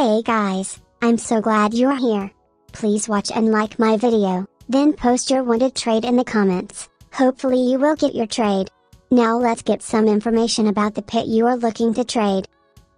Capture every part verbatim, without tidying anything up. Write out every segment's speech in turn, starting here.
Hey guys, I'm so glad you're here. Please watch and like my video, then post your wanted trade in the comments. Hopefully you will get your trade. Now let's get some information about the pet you are looking to trade.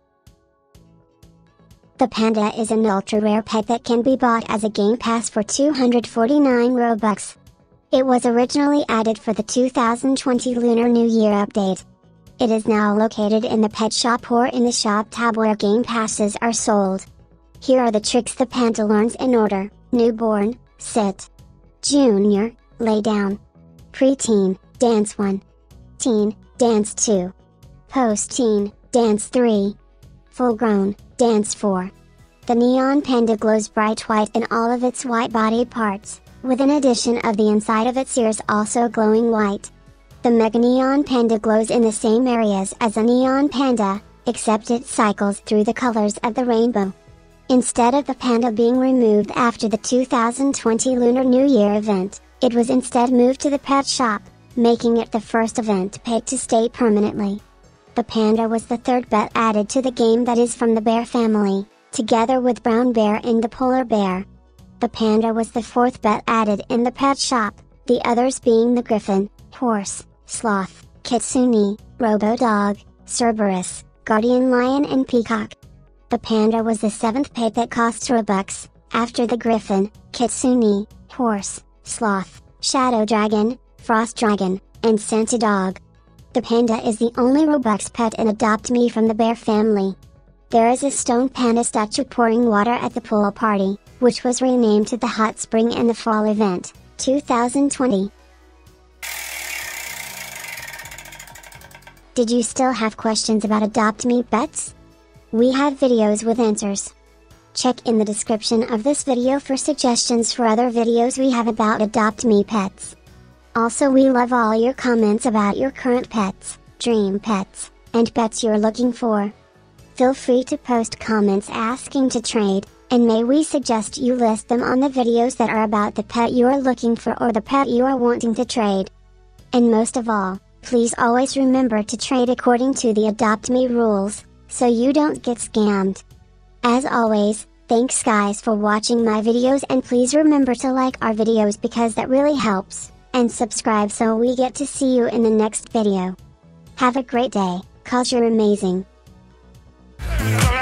The Panda is an ultra-rare pet that can be bought as a game pass for two hundred forty-nine Robux. It was originally added for the two thousand twenty Lunar New Year update. It is now located in the pet shop or in the shop tab where game passes are sold. Here are the tricks the Panda learns in order: newborn, sit. Junior, lay down. Preteen, dance one. Teen, dance two. Post-teen, dance three. Full-grown, dance four. The neon panda glows bright white in all of its white body parts, with an addition of the inside of its ears also glowing white. The Mega Neon Panda glows in the same areas as a Neon Panda, except it cycles through the colors of the rainbow. Instead of the panda being removed after the two thousand twenty Lunar New Year event, it was instead moved to the pet shop, making it the first event pet to stay permanently. The panda was the third pet added to the game that is from the bear family, together with brown bear and the polar bear. The panda was the fourth pet added in the pet shop, the others being the griffin, horse, sloth, kitsune, robo-dog, Cerberus, guardian lion and peacock. The panda was the seventh pet that costs Robux, after the griffin, kitsune, horse, sloth, shadow dragon, frost dragon, and Santa dog. The panda is the only Robux pet in Adopt Me from the bear family. There is a stone panda statue pouring water at the pool party, which was renamed to the hot spring in the fall event, two thousand twenty. Did you still have questions about Adopt Me pets? We have videos with answers. Check in the description of this video for suggestions for other videos we have about Adopt Me pets. Also, we love all your comments about your current pets, dream pets, and pets you're looking for. Feel free to post comments asking to trade, and may we suggest you list them on the videos that are about the pet you are looking for or the pet you are wanting to trade. And most of all, please always remember to trade according to the Adopt Me rules, so you don't get scammed. As always, thanks guys for watching my videos, and please remember to like our videos because that really helps, and subscribe so we get to see you in the next video. Have a great day, 'cause you're amazing.